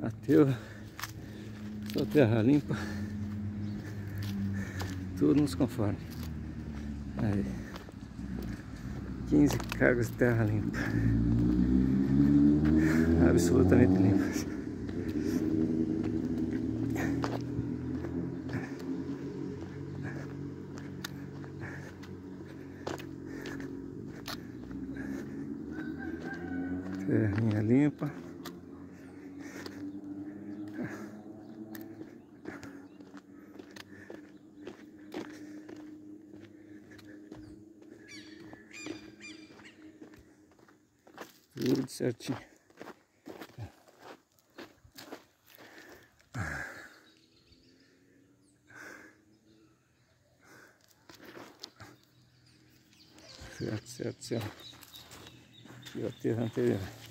Bateu, só terra limpa, tudo nos conforme. Aí, 15 cargas de terra limpa, absolutamente limpas. Terrinha limpa. Tudo certinho. Certo. Aqui a terra anterior.